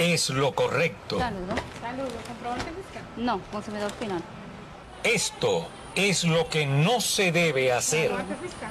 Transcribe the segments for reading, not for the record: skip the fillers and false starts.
es lo correcto. Saludo. Saludos, comprobante fiscal. No, consumidor final. Esto es lo que no se debe hacer. Comprobante fiscal.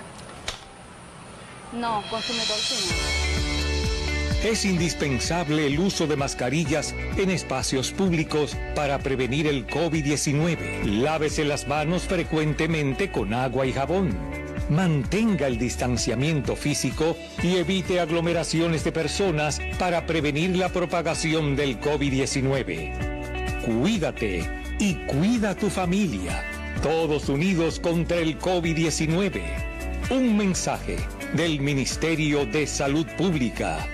No, consumidor final. Es indispensable el uso de mascarillas en espacios públicos para prevenir el COVID-19. Lávese las manos frecuentemente con agua y jabón. Mantenga el distanciamiento físico y evite aglomeraciones de personas para prevenir la propagación del COVID-19. Cuídate y cuida a tu familia. Todos unidos contra el COVID-19. Un mensaje del Ministerio de Salud Pública.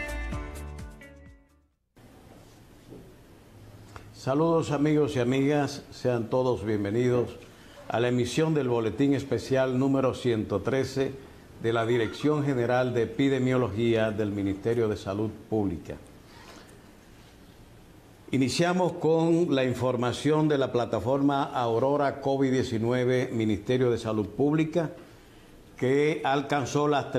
Saludos amigos y amigas, sean todos bienvenidos a la emisión del Boletín Especial número 113 de la Dirección General de Epidemiología del Ministerio de Salud Pública. Iniciamos con la información de la plataforma Aurora COVID-19 Ministerio de Salud Pública, que alcanzó las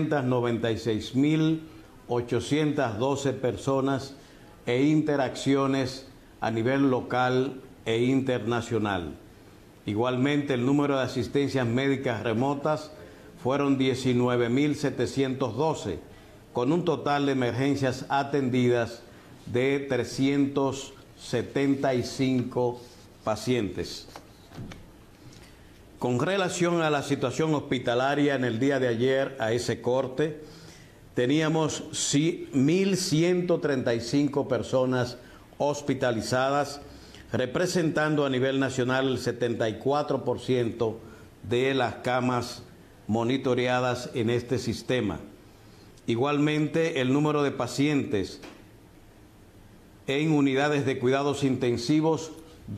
396.812 personas e interacciones a nivel local e internacional. Igualmente, el número de asistencias médicas remotas fueron 19.712, con un total de emergencias atendidas de 375 pacientes. Con relación a la situación hospitalaria en el día de ayer, a ese corte, teníamos 1.135 personas hospitalizadas, representando a nivel nacional el 74% de las camas monitoreadas en este sistema. Igualmente, el número de pacientes en unidades de cuidados intensivos,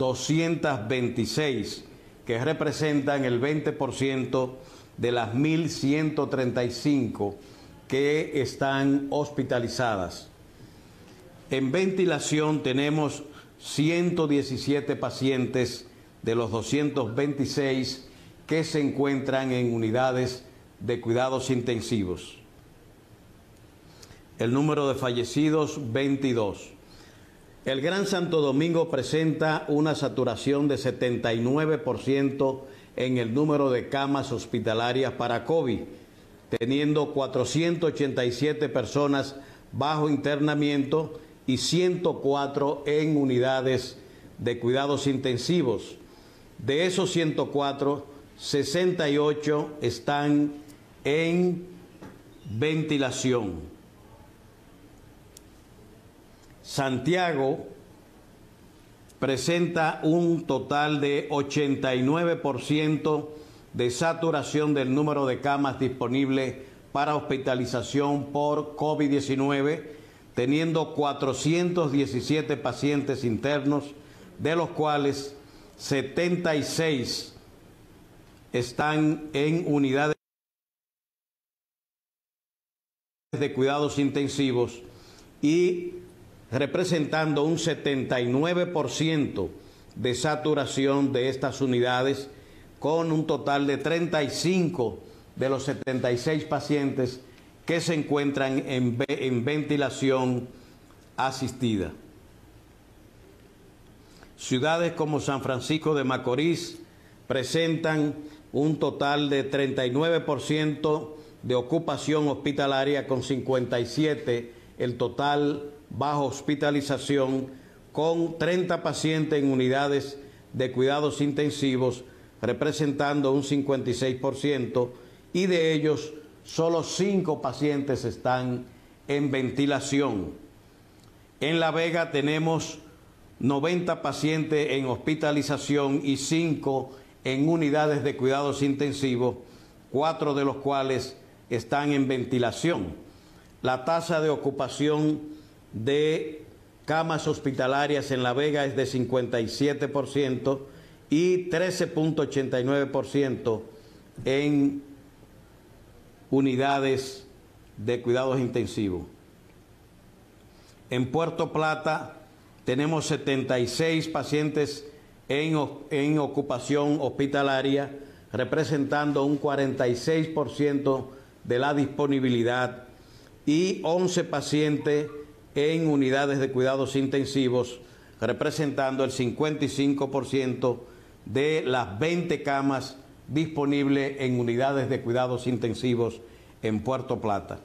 226, que representan el 20% de las 1.135 que están hospitalizadas. En ventilación tenemos 117 pacientes de los 226 que se encuentran en unidades de cuidados intensivos. El número de fallecidos, 22. El Gran Santo Domingo presenta una saturación de 79% en el número de camas hospitalarias para COVID, teniendo 487 personas bajo internamiento y 104 en unidades de cuidados intensivos. De esos 104, 68 están en ventilación. Santiago presenta un total de 89% de saturación del número de camas disponibles para hospitalización por COVID-19, teniendo 417 pacientes internos, de los cuales 76 están en unidades de cuidados intensivos y representando un 79% de saturación de estas unidades, con un total de 35 de los 76 pacientes que se encuentran en ventilación asistida. Ciudades como San Francisco de Macorís presentan un total de 39% de ocupación hospitalaria, con 57 el total bajo hospitalización, con 30 pacientes en unidades de cuidados intensivos, representando un 56%, y de ellos solo 5 pacientes están en ventilación. En La Vega tenemos 90 pacientes en hospitalización y 5 en unidades de cuidados intensivos, 4 de los cuales están en ventilación. La tasa de ocupación de camas hospitalarias en La Vega es de 57% y 13.89% en unidades de cuidados intensivos. En Puerto Plata tenemos 76 pacientes en ocupación hospitalaria, representando un 46% de la disponibilidad, y 11 pacientes en unidades de cuidados intensivos, representando el 55% de las 20 camas disponibles en unidades de cuidados intensivos en Puerto Plata.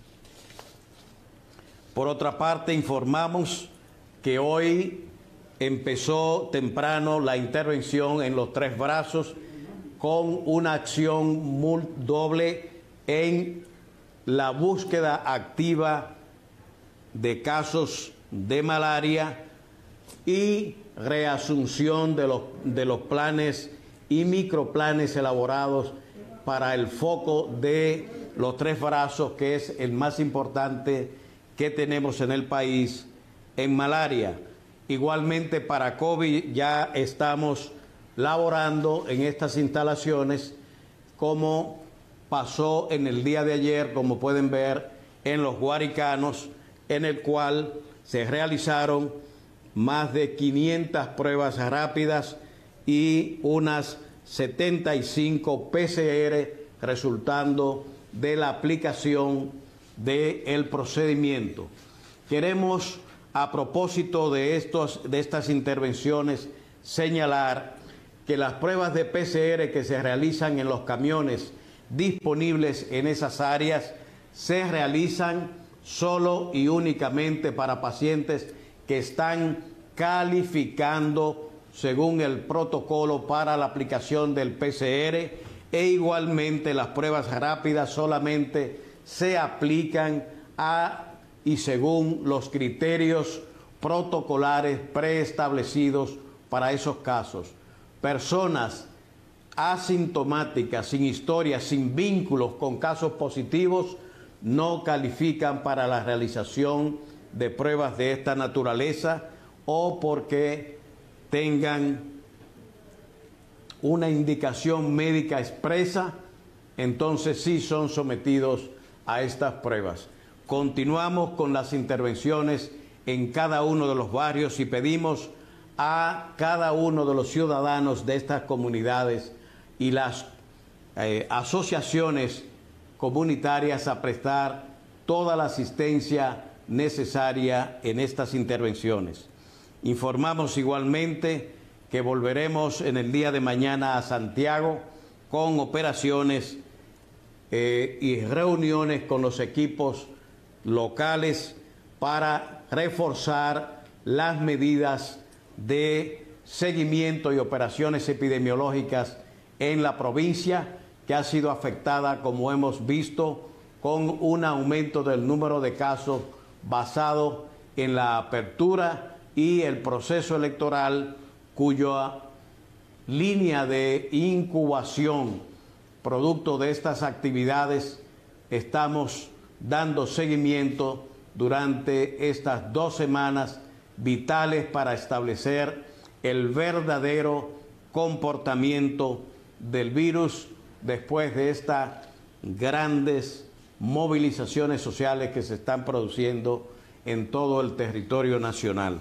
Por otra parte, informamos que hoy empezó temprano la intervención en los Tres Brazos con una acción doble en la búsqueda activa de casos de malaria y reasunción de los planes y microplanes elaborados para el foco de los Tres Brazos, que es el más importante que tenemos en el país en malaria. Igualmente para COVID ya estamos laborando en estas instalaciones, como pasó en el día de ayer, como pueden ver en los Guaricanos, en el cual se realizaron más de 500 pruebas rápidas y unas 75 PCR, resultando de la aplicación del procedimiento. Queremos, a propósito de estas intervenciones, señalar que las pruebas de PCR que se realizan en los camiones disponibles en esas áreas se realizan solo y únicamente para pacientes que están calificando según el protocolo para la aplicación del PCR, e igualmente las pruebas rápidas solamente se aplican y según los criterios protocolares preestablecidos para esos casos. Personas asintomáticas, sin historia, sin vínculos con casos positivos, no califican para la realización de pruebas de esta naturaleza, o porque tengan una indicación médica expresa, entonces sí son sometidos a estas pruebas. Continuamos con las intervenciones en cada uno de los barrios y pedimos a cada uno de los ciudadanos de estas comunidades y las asociaciones comunitarias a prestar toda la asistencia necesaria en estas intervenciones. Informamos igualmente que volveremos en el día de mañana a Santiago con operaciones y reuniones con los equipos locales para reforzar las medidas de seguimiento y operaciones epidemiológicas en la provincia, que ha sido afectada, como hemos visto, con un aumento del número de casos basado en la apertura y el proceso electoral, cuya línea de incubación producto de estas actividades estamos dando seguimiento durante estas 2 semanas vitales para establecer el verdadero comportamiento del virus después de estas grandes movilizaciones sociales que se están produciendo en todo el territorio nacional.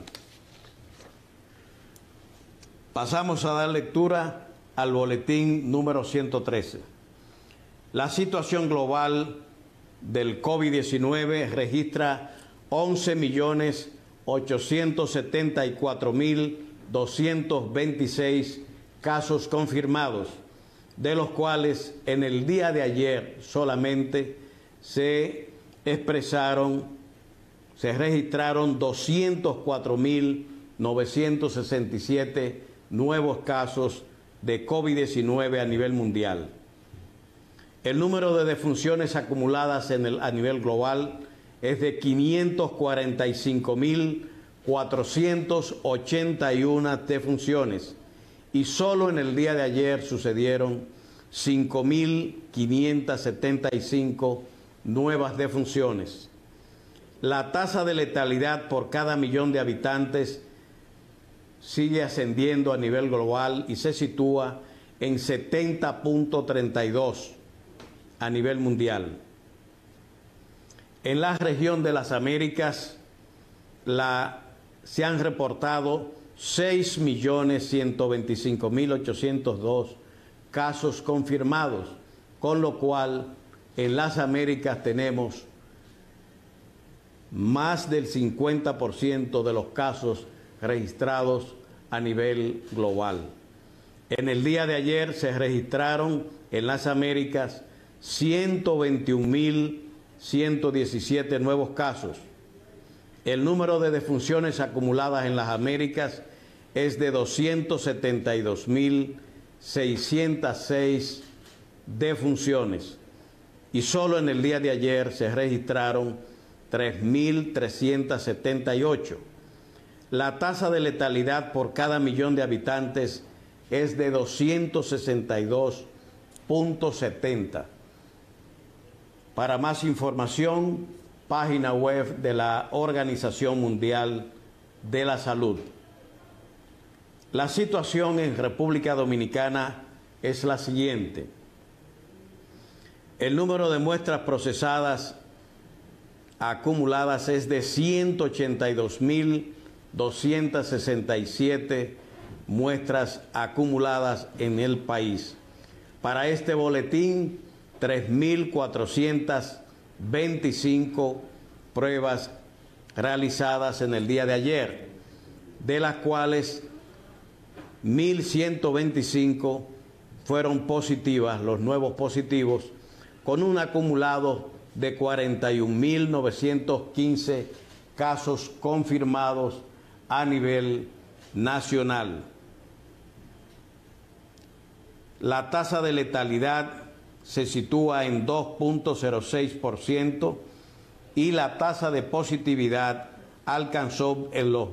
Pasamos a dar lectura al boletín número 113. La situación global del COVID-19 registra 11.874.226 casos confirmados, de los cuales en el día de ayer solamente se registraron 204.967 nuevos casos de COVID-19 a nivel mundial. El número de defunciones acumuladas a nivel global es de 545.481 defunciones, y solo en el día de ayer sucedieron 5.575 nuevas defunciones. La tasa de letalidad por cada millón de habitantes sigue ascendiendo a nivel global y se sitúa en 70.32 a nivel mundial. En la región de las Américas se han reportado 6.125.802 casos confirmados, con lo cual en las Américas tenemos más del 50% de los casos registrados a nivel global. En el día de ayer se registraron en las Américas 121.117 nuevos casos. El número de defunciones acumuladas en las Américas es de 272.606 defunciones y solo en el día de ayer se registraron 3.378. La tasa de letalidad por cada millón de habitantes es de 262.70. Para más información, página web de la Organización Mundial de la Salud. La situación en República Dominicana es la siguiente. El número de muestras procesadas acumuladas es de 182.267 muestras acumuladas en el país. Para este boletín, 3.425 pruebas realizadas en el día de ayer, de las cuales 1.125 fueron positivas, los nuevos positivos, con un acumulado de 41.915 casos confirmados a nivel nacional. La tasa de letalidad se sitúa en 2.06% y la tasa de positividad alcanzó en los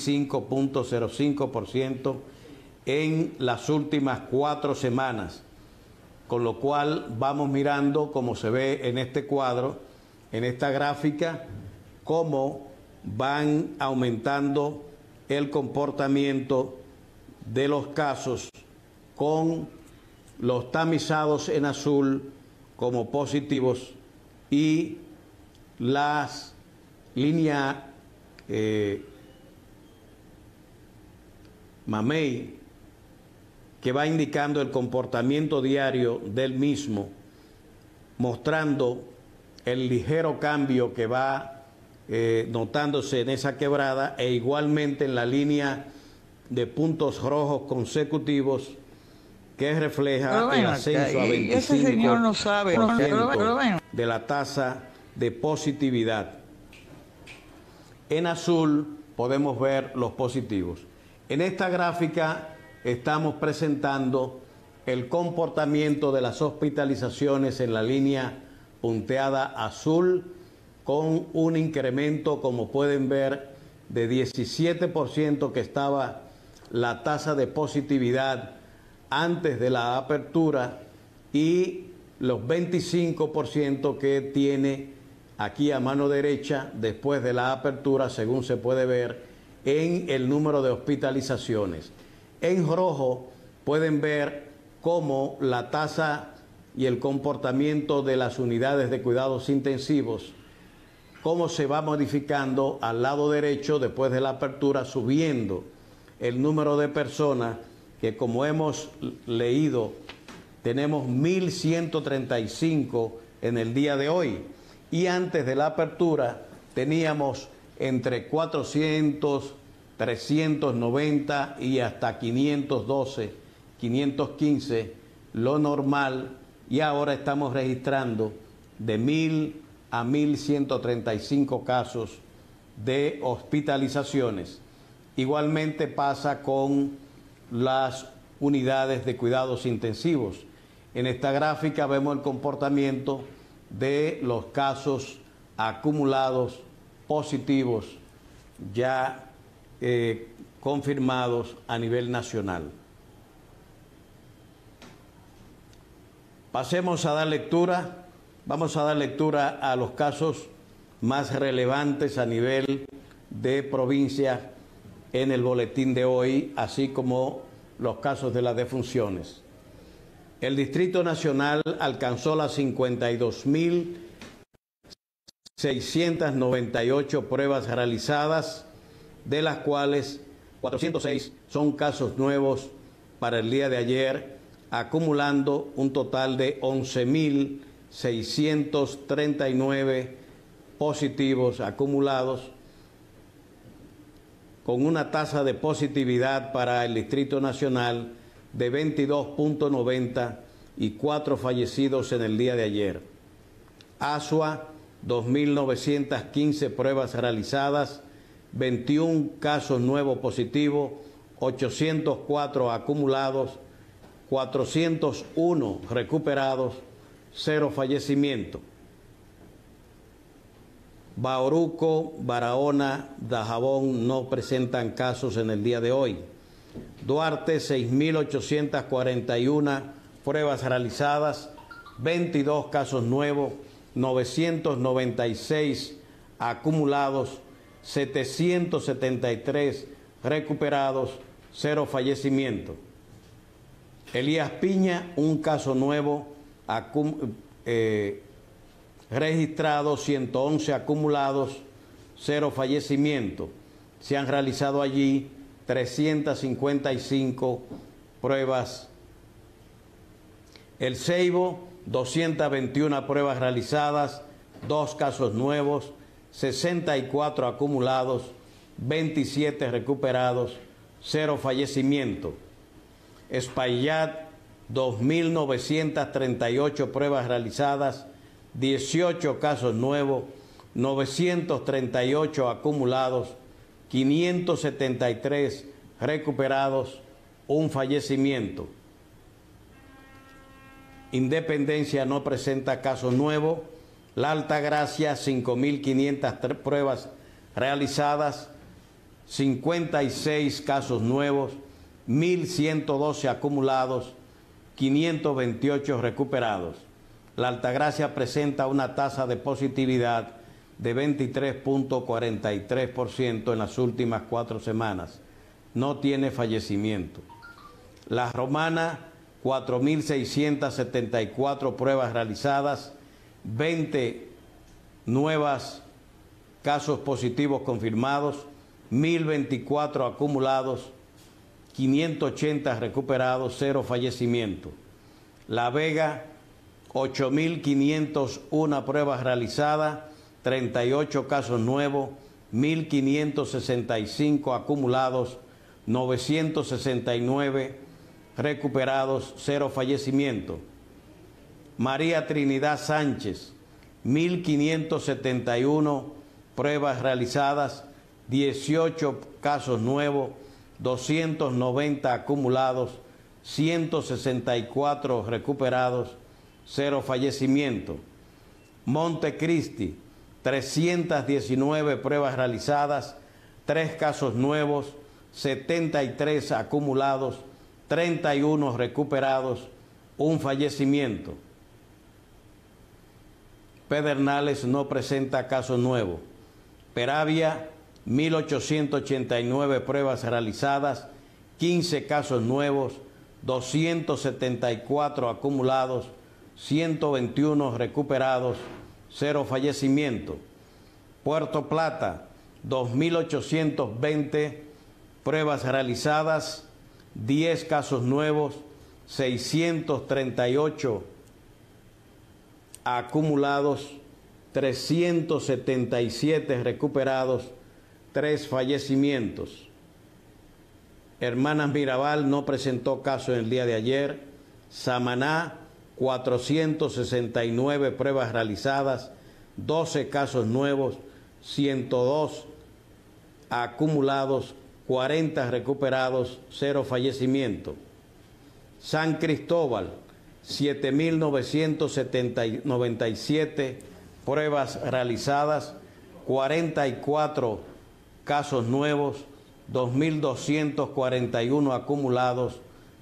25.05% en las últimas 4 semanas, con lo cual vamos mirando, como se ve en este cuadro, en esta gráfica, cómo van aumentando el comportamiento de los casos, con los tamizados en azul como positivos y las líneas mamey, que va indicando el comportamiento diario del mismo, mostrando el ligero cambio que va notándose en esa quebrada, e igualmente en la línea de puntos rojos consecutivos que refleja el ascenso a 25% de la tasa de positividad. En azul podemos ver los positivos. En esta gráfica estamos presentando el comportamiento de las hospitalizaciones en la línea punteada azul, con un incremento, como pueden ver, de 17% que estaba la tasa de positividad antes de la apertura, y los 25% que tiene aquí a mano derecha después de la apertura, según se puede ver en el número de hospitalizaciones. En rojo pueden ver cómo la tasa y el comportamiento de las unidades de cuidados intensivos, cómo se va modificando al lado derecho después de la apertura, subiendo el número de personas que, como hemos leído, tenemos 1.135 en el día de hoy, y antes de la apertura teníamos entre 400, 390 y hasta 512, 515, lo normal, y ahora estamos registrando de 1.000 a 1.135 casos de hospitalizaciones. Igualmente pasa con las unidades de cuidados intensivos. En esta gráfica vemos el comportamiento de los casos acumulados positivos ya confirmados a nivel nacional. Pasemos a dar lectura. Vamos a dar lectura a los casos más relevantes a nivel de provincia en el boletín de hoy, así como los casos de las defunciones. El Distrito Nacional alcanzó las 52.698 pruebas realizadas, de las cuales 406 son casos nuevos para el día de ayer, acumulando un total de 11.639 positivos acumulados, con una tasa de positividad para el Distrito Nacional de 22.90 y 4 fallecidos en el día de ayer. Asua, 2.915 pruebas realizadas, 21 casos nuevos positivos, 804 acumulados, 401 recuperados, 0 fallecimientos. Bauruco, Barahona, Dajabón no presentan casos en el día de hoy. Duarte, 6.841 pruebas realizadas, 22 casos nuevos, 996 acumulados, 773 recuperados, 0 fallecimientos. Elías Piña, un caso nuevo registrado, 111 acumulados, 0 fallecimientos. Se han realizado allí 355 pruebas. El Ceibo, 221 pruebas realizadas, 2 casos nuevos, 64 acumulados, 27 recuperados, 0 fallecimientos. Espaillat, 2.938 pruebas realizadas, 18 casos nuevos, 938 acumulados, 573 recuperados, 1 fallecimiento. Independencia no presenta casos nuevos. La Altagracia, 5.500 pruebas realizadas, 56 casos nuevos, 1.112 acumulados, 528 recuperados. La Altagracia presenta una tasa de positividad de 23.43% en las últimas 4 semanas. No tiene fallecimiento. La Romana, 4.674 pruebas realizadas, 20 nuevas casos positivos confirmados, 1.024 acumulados, 580 recuperados, 0 fallecimiento. La Vega, 8.501 pruebas realizadas, 38 casos nuevos, 1.565 acumulados, 969 recuperados, 0 fallecimiento. María Trinidad Sánchez, 1.571 pruebas realizadas, 18 casos nuevos, 290 acumulados, 164 recuperados, 0 fallecimiento. Montecristi, 319 pruebas realizadas, 3 casos nuevos, 73 acumulados, 31 recuperados, 1 fallecimiento. Pedernales no presenta casos nuevos. Peravia, 1.889 pruebas realizadas, 15 casos nuevos, 274 acumulados, 121 recuperados, 0 fallecimiento. Puerto Plata, 2.820 pruebas realizadas, 10 casos nuevos, 638 acumulados, 377 recuperados, 3 fallecimientos. Hermanas Mirabal no presentó caso en el día de ayer. Samaná, 469 pruebas realizadas, 12 casos nuevos, 102 acumulados, 40 recuperados, 0 fallecimiento. San Cristóbal, 7.997 pruebas realizadas, 44 casos nuevos, 2.241 acumulados,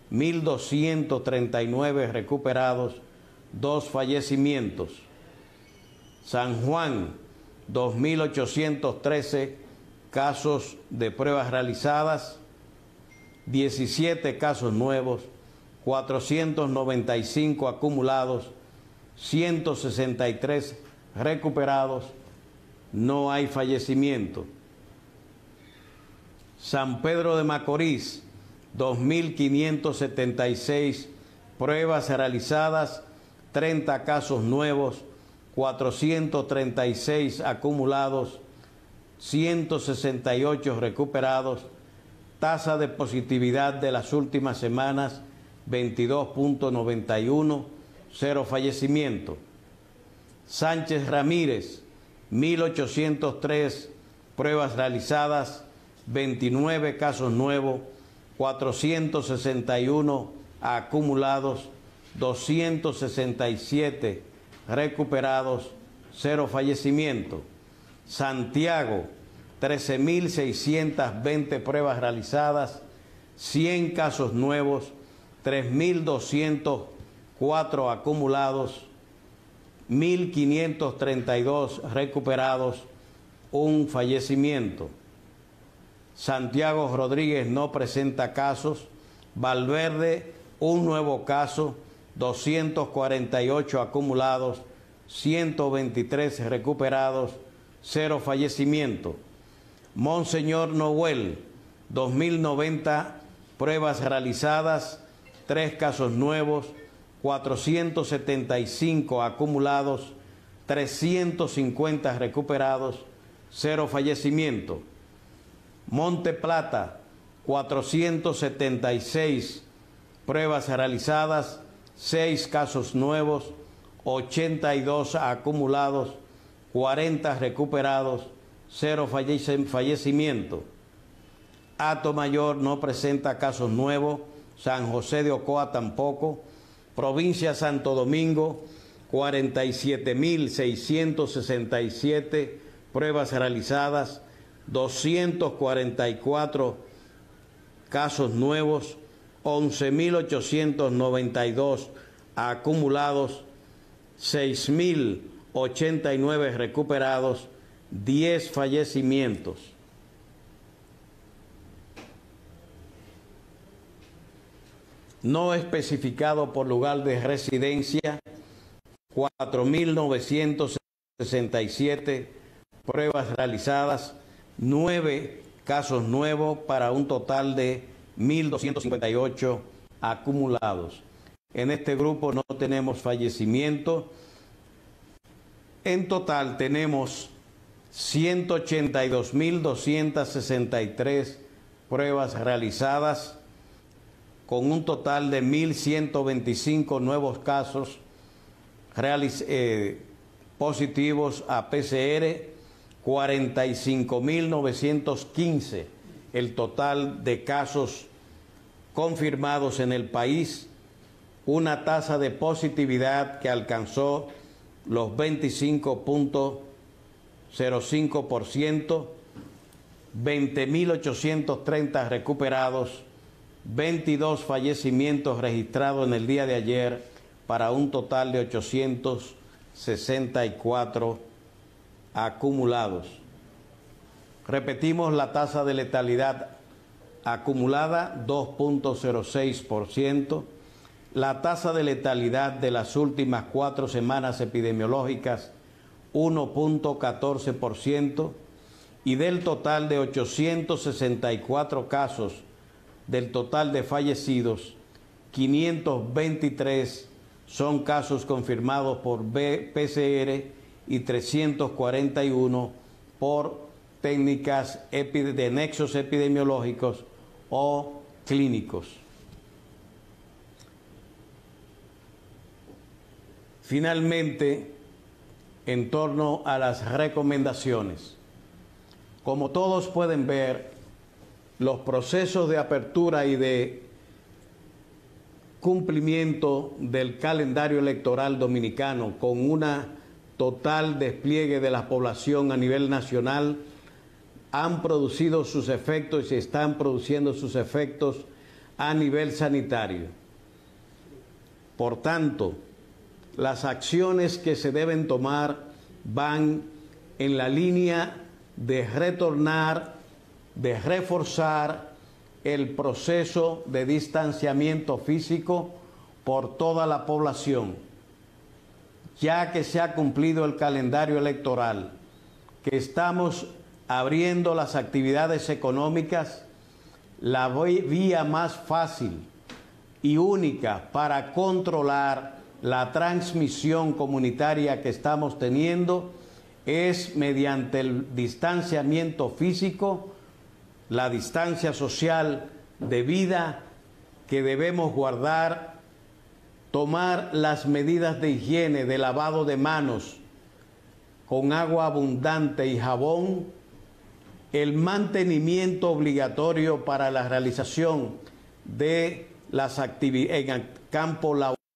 1.239 recuperados, 2 fallecimientos. San Juan, 2.813 casos de pruebas realizadas, 17 casos nuevos, 495 acumulados, 163 recuperados, no hay fallecimiento. San Pedro de Macorís, 2.576 pruebas realizadas, 30 casos nuevos, 436 acumulados, 168 recuperados, tasa de positividad de las últimas semanas 22.91, 0 fallecimientos. Sánchez Ramírez, 1.803 pruebas realizadas, 29 casos nuevos, 461 acumulados, 267 recuperados, 0 fallecimientos. Santiago, 13.620 pruebas realizadas, 100 casos nuevos, 3.204 acumulados, 1.532 recuperados, 1 fallecimiento. Santiago Rodríguez no presenta casos. Valverde, 1 nuevo caso, 248 acumulados, 123 recuperados, 0 fallecimiento. Monseñor Noel, 2.090 pruebas realizadas, 3 casos nuevos, 475 acumulados, 350 recuperados, 0 fallecimiento. Monte Plata, 476 pruebas realizadas, 6 casos nuevos, 82 acumulados, 40 recuperados, 0 fallecimiento. Atomayor no presenta casos nuevos, San José de Ocoa tampoco. Provincia Santo Domingo, 47.667 pruebas realizadas, 244 casos nuevos, 11.892 acumulados, 6.089 recuperados, 10 fallecimientos. No especificado por lugar de residencia, 4.967 pruebas realizadas, 9 casos nuevos para un total de 1.258 acumulados. En este grupo no tenemos fallecimiento. En total tenemos 182.263 pruebas realizadas, con un total de 1.125 nuevos casos positivos a PCR, 45.915 el total de casos confirmados en el país, una tasa de positividad que alcanzó los 25.05%, 20.830 recuperados, 22 fallecimientos registrados en el día de ayer para un total de 864 acumulados. Repetimos la tasa de letalidad acumulada, 2.06%. La tasa de letalidad de las últimas 4 semanas epidemiológicas, 1.14%. Y del total de 864 casos, del total de fallecidos, 523 son casos confirmados por PCR y 341 por técnicas de nexos epidemiológicos o clínicos. Finalmente, en torno a las recomendaciones, como todos pueden ver, los procesos de apertura y de cumplimiento del calendario electoral dominicano con una total despliegue de la población a nivel nacional han producido sus efectos y se están produciendo sus efectos a nivel sanitario. Por tanto, las acciones que se deben tomar van en la línea de retornar, de reforzar el proceso de distanciamiento físico por toda la población, ya que se ha cumplido el calendario electoral, que estamos abriendo las actividades económicas. La vía más fácil y única para controlar la transmisión comunitaria que estamos teniendo es mediante el distanciamiento físico, la distancia social debida que debemos guardar, tomar las medidas de higiene, de lavado de manos con agua abundante y jabón, el mantenimiento obligatorio para la realización de las actividades en el campo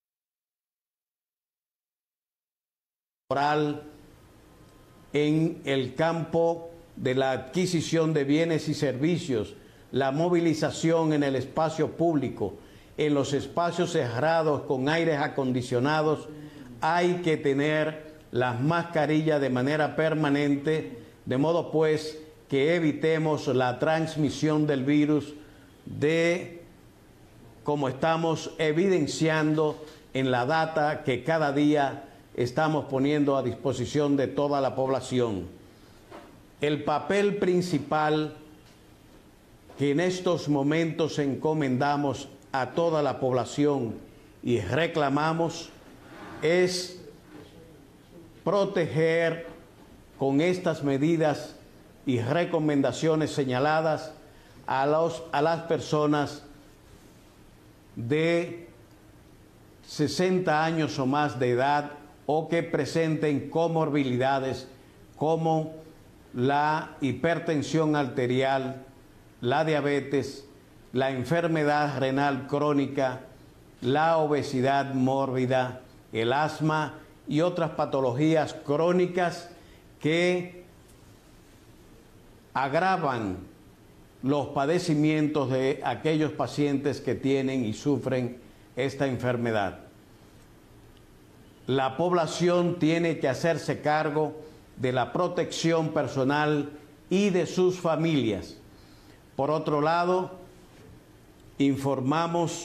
laboral, en el campo de la adquisición de bienes y servicios, la movilización en el espacio público, en los espacios cerrados con aires acondicionados. Hay que tener las mascarillas de manera permanente, de modo pues que evitemos la transmisión del virus como estamos evidenciando en la data que cada día estamos poniendo a disposición de toda la población. El papel principal que en estos momentos encomendamos a toda la población y reclamamos es proteger con estas medidas y recomendaciones señaladas a las personas de 60 años o más de edad o que presenten comorbilidades como la hipertensión arterial, la diabetes, la enfermedad renal crónica, la obesidad mórbida, el asma y otras patologías crónicas que agravan los padecimientos de aquellos pacientes que tienen y sufren esta enfermedad. La población tiene que hacerse cargo de la protección personal y de sus familias. Por otro lado, informamos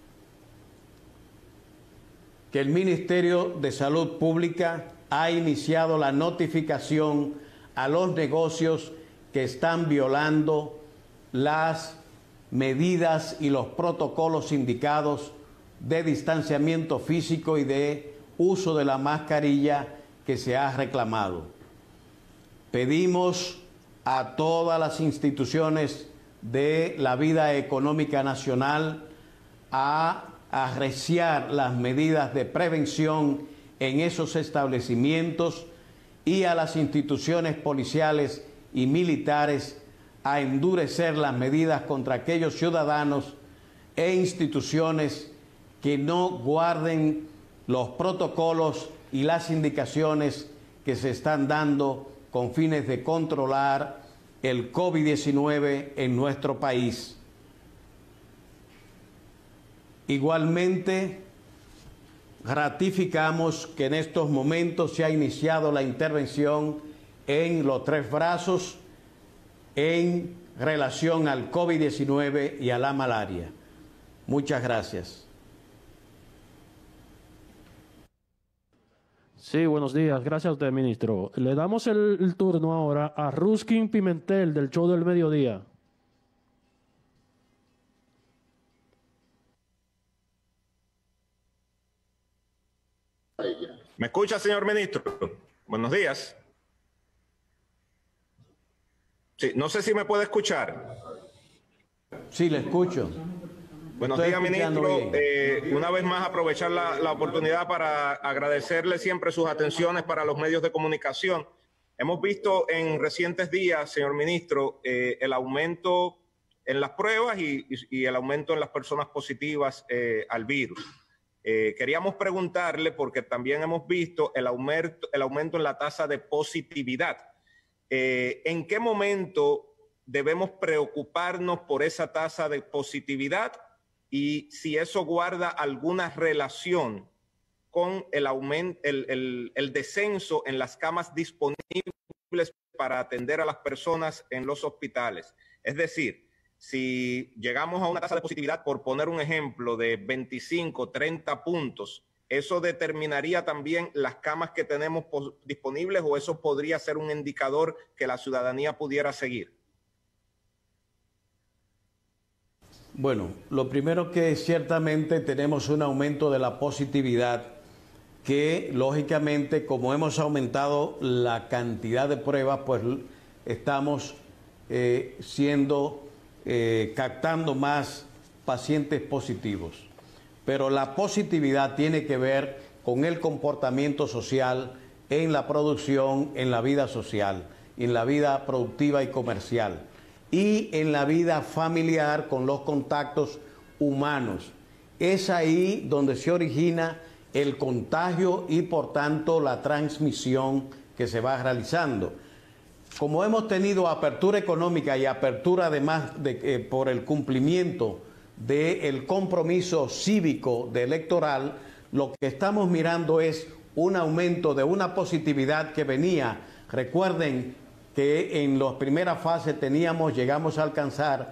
que el Ministerio de Salud Pública ha iniciado la notificación a los negocios que están violando las medidas y los protocolos indicados de distanciamiento físico y de uso de la mascarilla que se ha reclamado. Pedimos a todas las instituciones de la vida económica nacional a arreciar las medidas de prevención en esos establecimientos y a las instituciones policiales y militares a endurecer las medidas contra aquellos ciudadanos e instituciones que no guarden los protocolos y las indicaciones que se están dando con fines de controlar el COVID-19 en nuestro país. Igualmente, ratificamos que en estos momentos se ha iniciado la intervención en los Tres Brazos en relación al COVID-19 y a la malaria. Muchas gracias. Sí, buenos días. Gracias a usted, ministro. Le damos el turno ahora a Ruskin Pimentel, del Show del Mediodía. ¿Me escucha, señor ministro? Buenos días. Sí, no sé si me puede escuchar. Sí, le escucho. Buenos días, ministro. Una vez más, aprovechar la oportunidad para agradecerle siempre sus atenciones para los medios de comunicación. Hemos visto en recientes días, señor ministro, el aumento en las pruebas y el aumento en las personas positivas al virus. Queríamos preguntarle, porque también hemos visto el aumento en la tasa de positividad. ¿En qué momento debemos preocuparnos por esa tasa de positividad y si eso guarda alguna relación con el aumento, el descenso en las camas disponibles para atender a las personas en los hospitales? Es decir, si llegamos a una tasa de positividad, por poner un ejemplo, de 25, 30 puntos, ¿eso determinaría también las camas que tenemos disponibles o eso podría ser un indicador que la ciudadanía pudiera seguir? Bueno, lo primero que ciertamente tenemos un aumento de la positividad que lógicamente, como hemos aumentado la cantidad de pruebas, pues estamos captando más pacientes positivos. Pero la positividad tiene que ver con el comportamiento social en la producción, en la vida social, en la vida productiva y comercial, y en la vida familiar con los contactos humanos. Es ahí donde se origina el contagio y por tanto la transmisión que se va realizando. Como hemos tenido apertura económica y apertura además por el cumplimiento del compromiso cívico electoral, lo que estamos mirando es un aumento de una positividad que venía. Recuerden que en las primeras fases llegamos a alcanzar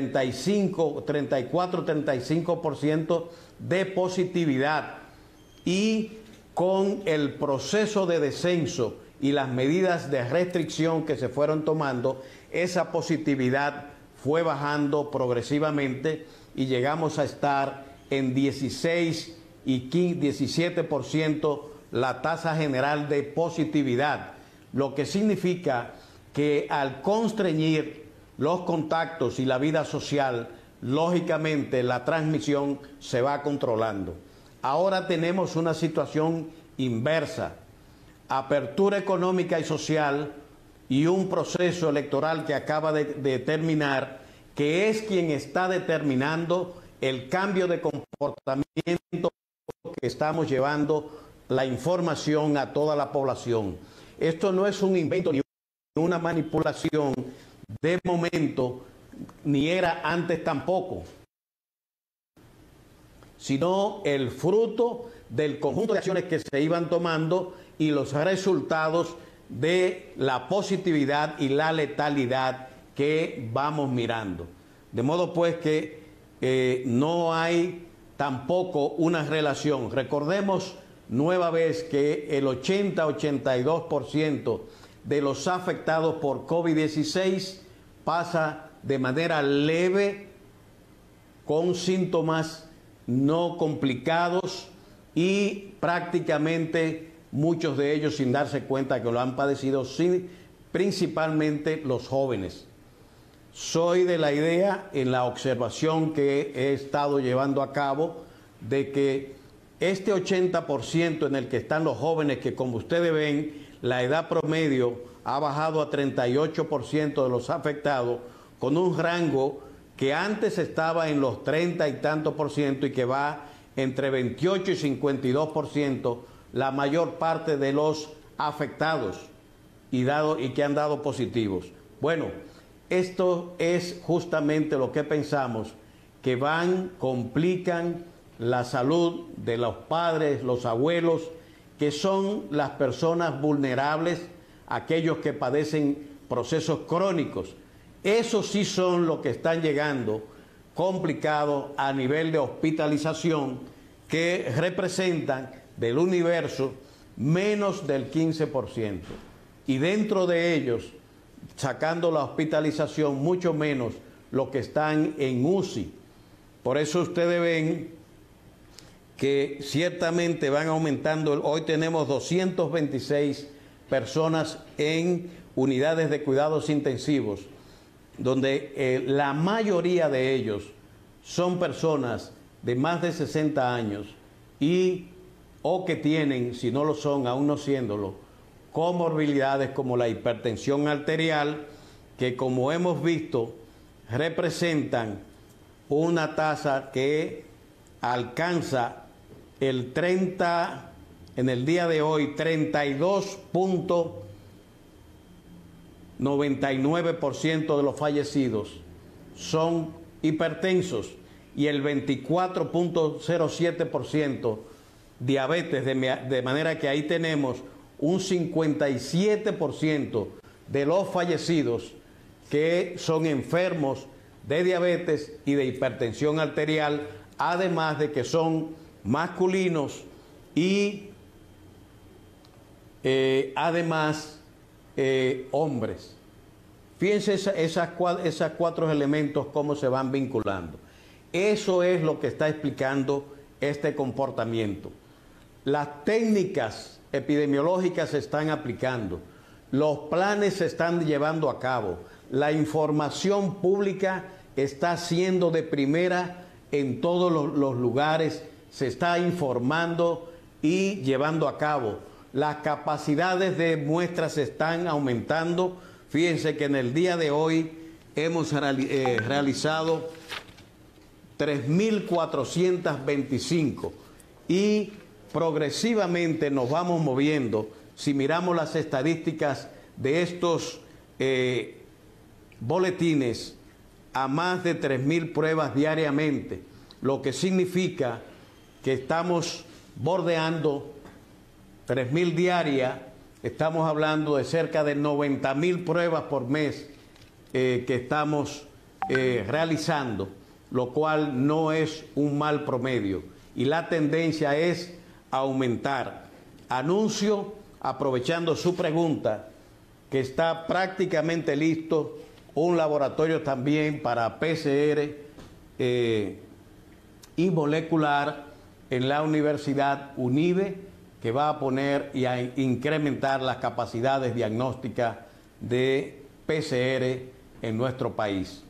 35% de positividad, y con el proceso de descenso y las medidas de restricción que se fueron tomando, esa positividad fue bajando progresivamente y llegamos a estar en 16 y 17% la tasa general de positividad, lo que significa que al constreñir los contactos y la vida social, lógicamente la transmisión se va controlando. Ahora tenemos una situación inversa, apertura económica y social y un proceso electoral que acaba de terminar, que es quien está determinando el cambio de comportamiento que estamos llevando la información a toda la población. Esto no es un invento ni una manipulación de momento, ni era antes tampoco, sino el fruto del conjunto de acciones que se iban tomando y los resultados de la positividad y la letalidad que vamos mirando. De modo pues que no hay tampoco una relación. Recordemos nueva vez que el 80-82% de los afectados por COVID-16 pasa de manera leve, con síntomas no complicados y prácticamente muchos de ellos sin darse cuenta que lo han padecido, principalmente los jóvenes. Soy de la idea, en la observación que he estado llevando a cabo, de que este 80% en el que están los jóvenes, que como ustedes ven, la edad promedio ha bajado a 38% de los afectados, con un rango que antes estaba en los 30 y tantos por ciento y que va entre 28 y 52%, la mayor parte de los afectados y que han dado positivos. Bueno, esto es justamente lo que pensamos, que complican la salud de los padres, los abuelos, que son las personas vulnerables, aquellos que padecen procesos crónicos. Esos sí son los que están llegando complicados a nivel de hospitalización, que representan del universo menos del 15%. Y dentro de ellos, sacando la hospitalización, mucho menos los que están en UCI. Por eso ustedes ven que ciertamente van aumentando. Hoy tenemos 226 personas en unidades de cuidados intensivos, donde la mayoría de ellos son personas de más de 60 años o que tienen, si no lo son, aún no siéndolo, comorbilidades como la hipertensión arterial, que como hemos visto representan una tasa que alcanza en el día de hoy 32.99% de los fallecidos son hipertensos y el 24.07% diabetes, de manera que ahí tenemos un 57% de los fallecidos que son enfermos de diabetes y de hipertensión arterial, además de que son masculinos y además hombres. Fíjense esas cuatro elementos cómo se van vinculando. Eso es lo que está explicando este comportamiento. Las técnicas epidemiológicas se están aplicando, los planes se están llevando a cabo, la información pública está siendo de primera en todos los lugares, se está informando y llevando a cabo. Las capacidades de muestras se están aumentando. Fíjense que en el día de hoy hemos realizado 3.425 y progresivamente nos vamos moviendo. Si miramos las estadísticas de estos boletines, a más de 3.000 pruebas diariamente, lo que significa que estamos bordeando 3.000 diarias, estamos hablando de cerca de 90.000 pruebas por mes que estamos realizando, lo cual no es un mal promedio y la tendencia es aumentar. Anuncio, aprovechando su pregunta, que está prácticamente listo un laboratorio también para PCR y molecular en la Universidad UNIBE, que va a poner y a incrementar las capacidades diagnósticas de PCR en nuestro país.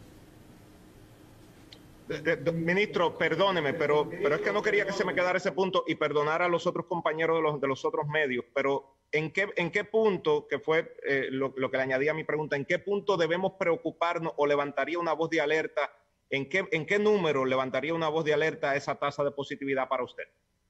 Ministro, perdóneme, pero es que no quería que se me quedara ese punto y perdonar a los otros compañeros de los otros medios, pero ¿en qué punto, que fue lo que le añadí a mi pregunta, en qué punto debemos preocuparnos o levantaría una voz de alerta, en qué número levantaría una voz de alerta esa tasa de positividad para usted?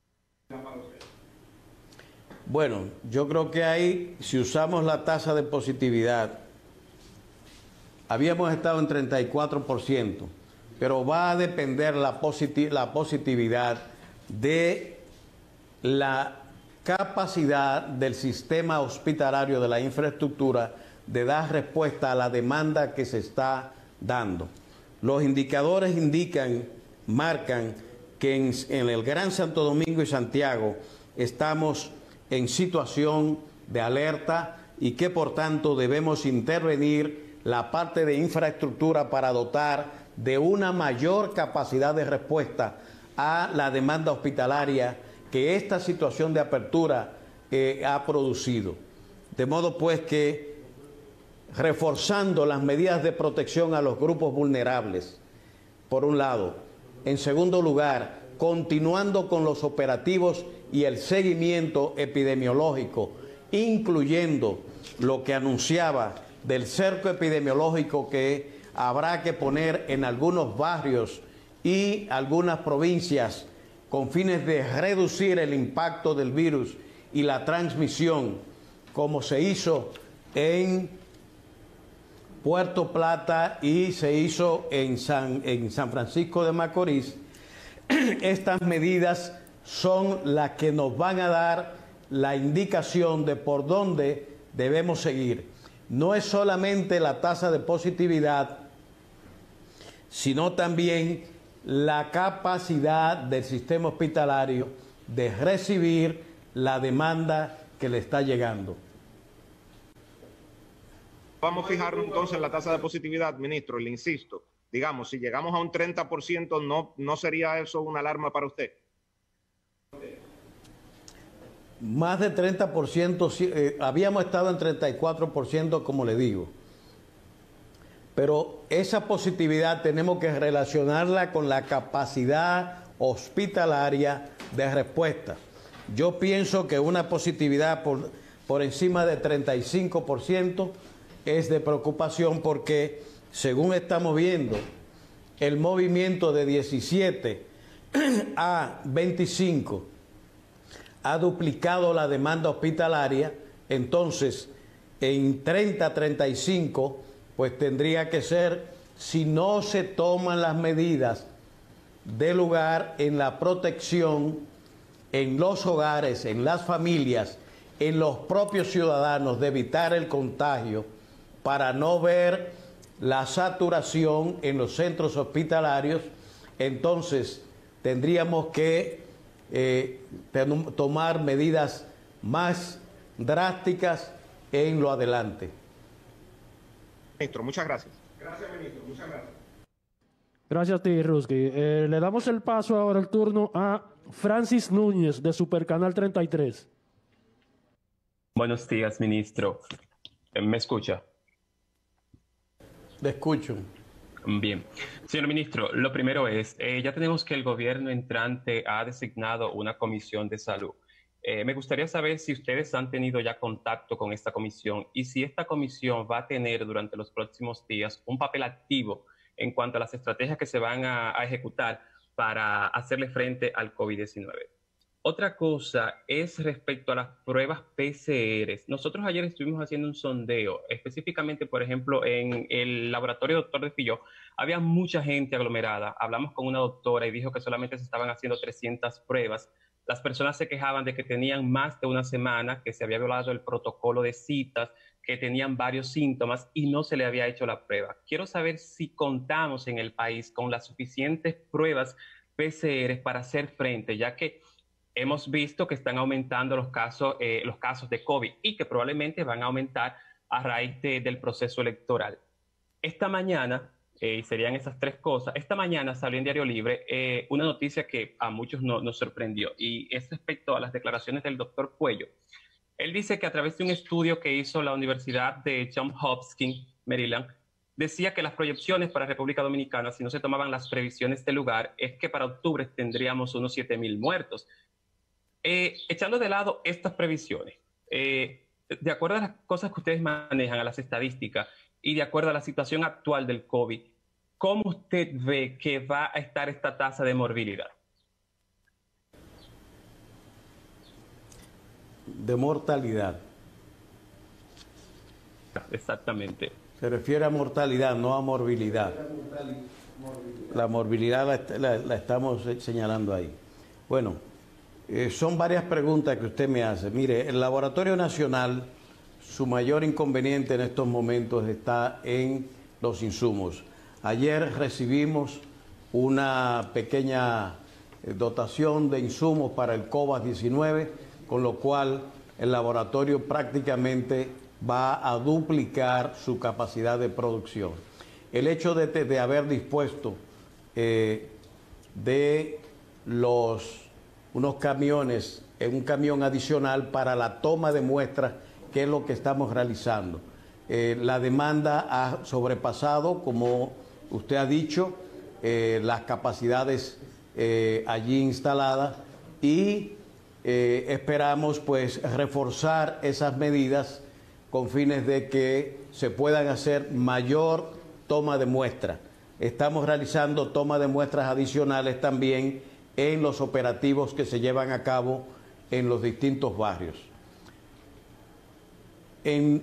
Bueno, yo creo que ahí, si usamos la tasa de positividad, habíamos estado en 34%, pero va a depender la positividad de la capacidad del sistema hospitalario, de la infraestructura, de dar respuesta a la demanda que se está dando. Los indicadores marcan que en el Gran Santo Domingo y Santiago estamos en situación de alerta y que por tanto debemos intervenir la parte de infraestructura para dotar de una mayor capacidad de respuesta a la demanda hospitalaria que esta situación de apertura ha producido. De modo pues que reforzando las medidas de protección a los grupos vulnerables, por un lado. En segundo lugar, continuando con los operativos y el seguimiento epidemiológico, incluyendo lo que anunciaba del cerco epidemiológico que habrá que poner en algunos barrios y algunas provincias con fines de reducir el impacto del virus y la transmisión, como se hizo en Puerto Plata y se hizo en San Francisco de Macorís. Estas medidas son las que nos van a dar la indicación de por dónde debemos seguir. No es solamente la tasa de positividad, sino también la capacidad del sistema hospitalario de recibir la demanda que le está llegando. Vamos a fijarnos entonces en la tasa de positividad, ministro, le insisto. Digamos, si llegamos a un 30%, ¿no sería eso una alarma para usted? Más de 30%, habíamos estado en 34%, como le digo. Pero esa positividad tenemos que relacionarla con la capacidad hospitalaria de respuesta. Yo pienso que una positividad por encima de 35% es de preocupación porque, según estamos viendo, el movimiento de 17 a 25 ha duplicado la demanda hospitalaria. Entonces, en 30-35, pues tendría que ser, si no se toman las medidas de lugar en la protección, en los hogares, en las familias, en los propios ciudadanos, de evitar el contagio, para no ver la saturación en los centros hospitalarios, entonces tendríamos que tomar medidas más drásticas en lo adelante. Ministro, muchas gracias. Gracias, ministro. Muchas gracias. Gracias a ti, Rusky. Le damos el paso ahora, el turno a Francis Núñez, de Supercanal 33. Buenos días, ministro. ¿Me escucha? Le escucho. Bien. Señor ministro, lo primero es, ya tenemos que el gobierno entrante ha designado una comisión de salud. Me gustaría saber si ustedes han tenido ya contacto con esta comisión y si esta comisión va a tener durante los próximos días un papel activo en cuanto a las estrategias que se van a ejecutar para hacerle frente al COVID-19. Otra cosa es respecto a las pruebas PCR. Nosotros ayer estuvimos haciendo un sondeo, específicamente, por ejemplo, en el laboratorio Doctor de Filló, había mucha gente aglomerada. Hablamos con una doctora y dijo que solamente se estaban haciendo 300 pruebas. Las personas se quejaban de que tenían más de una semana, que se había violado el protocolo de citas, que tenían varios síntomas y no se le había hecho la prueba. Quiero saber si contamos en el país con las suficientes pruebas PCR para hacer frente, ya que hemos visto que están aumentando los casos de COVID y que probablemente van a aumentar a raíz del proceso electoral. Esta mañana, y serían esas tres cosas, esta mañana salió en Diario Libre una noticia que a muchos nos sorprendió y es respecto a las declaraciones del doctor Cuello. Él dice que a través de un estudio que hizo la Universidad de Johns Hopkins, Maryland, decía que las proyecciones para República Dominicana, si no se tomaban las previsiones del lugar, es que para octubre tendríamos unos 7,000 muertos. Echando de lado estas previsiones, de acuerdo a las cosas que ustedes manejan, a las estadísticas y de acuerdo a la situación actual del COVID, ¿cómo usted ve que va a estar esta tasa de morbilidad? De mortalidad. Exactamente. Se refiere a mortalidad, no a morbilidad. La morbilidad la estamos señalando ahí. Bueno, son varias preguntas que usted me hace. Mire, el Laboratorio Nacional, su mayor inconveniente en estos momentos está en los insumos. Ayer recibimos una pequeña dotación de insumos para el COVID-19, con lo cual el laboratorio prácticamente va a duplicar su capacidad de producción. El hecho de haber dispuesto de unos camiones, un camión adicional para la toma de muestras, que es lo que estamos realizando. La demanda ha sobrepasado, como usted ha dicho, las capacidades allí instaladas y esperamos pues reforzar esas medidas con fines de que se puedan hacer mayor toma de muestras. Estamos realizando toma de muestras adicionales también en los operativos que se llevan a cabo en los distintos barrios. En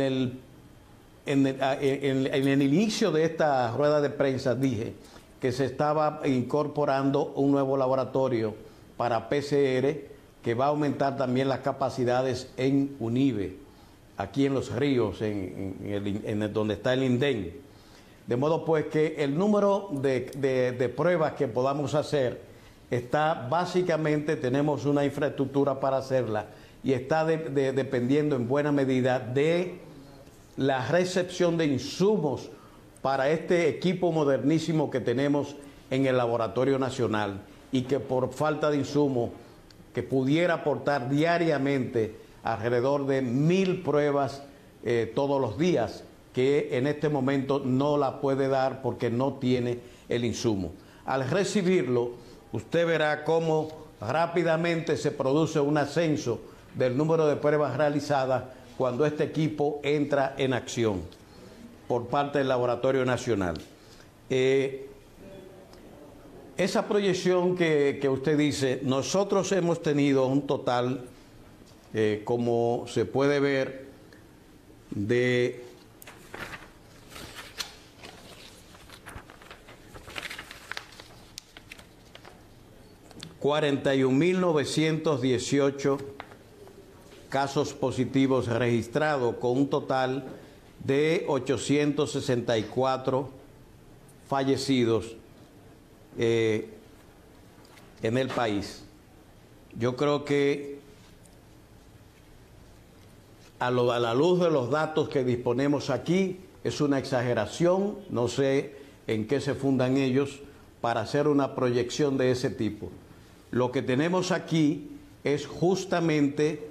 el inicio de esta rueda de prensa dije que se estaba incorporando un nuevo laboratorio para PCR que va a aumentar también las capacidades en UNIBE, aquí en Los Ríos, donde está el INDEN. De modo pues que el número de pruebas que podamos hacer está básicamente, tenemos una infraestructura para hacerla y está dependiendo en buena medida de la recepción de insumos para este equipo modernísimo que tenemos en el Laboratorio Nacional y que por falta de insumos que pudiera aportar diariamente alrededor de 1,000 pruebas todos los días, que en este momento no la puede dar porque no tiene el insumo. Al recibirlo, usted verá cómo rápidamente se produce un ascenso del número de pruebas realizadas cuando este equipo entra en acción por parte del Laboratorio Nacional. Esa proyección que usted dice, nosotros hemos tenido un total, como se puede ver, de 41.918 casos positivos registrados, con un total de 864 fallecidos en el país. Yo creo que a la luz de los datos que disponemos aquí, es una exageración, no sé en qué se fundan ellos para hacer una proyección de ese tipo. Lo que tenemos aquí es justamente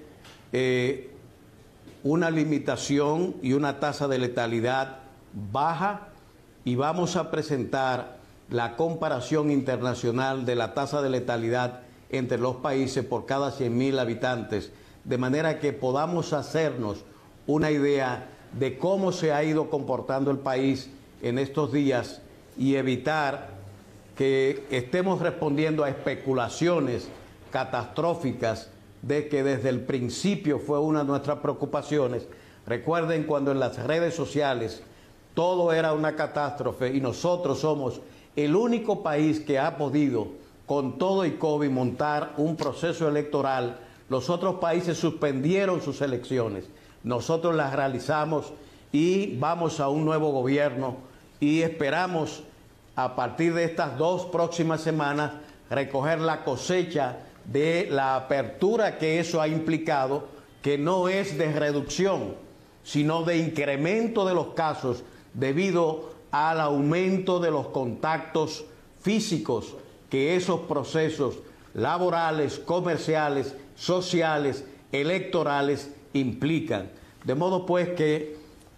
una limitación y una tasa de letalidad baja, y vamos a presentar la comparación internacional de la tasa de letalidad entre los países por cada 100.000 habitantes, de manera que podamos hacernos una idea de cómo se ha ido comportando el país en estos días y evitar que estemos respondiendo a especulaciones catastróficas de que desde el principio fue una de nuestras preocupaciones. Recuerden cuando en las redes sociales todo era una catástrofe y nosotros somos el único país que ha podido, con todo y COVID, montar un proceso electoral. Los otros países suspendieron sus elecciones. Nosotros las realizamos y vamos a un nuevo gobierno y esperamos a partir de estas 2 próximas semanas recoger la cosecha de la apertura que eso ha implicado, que no es de reducción, sino de incremento de los casos debido al aumento de los contactos físicos que esos procesos laborales, comerciales, sociales, electorales implican. De modo pues que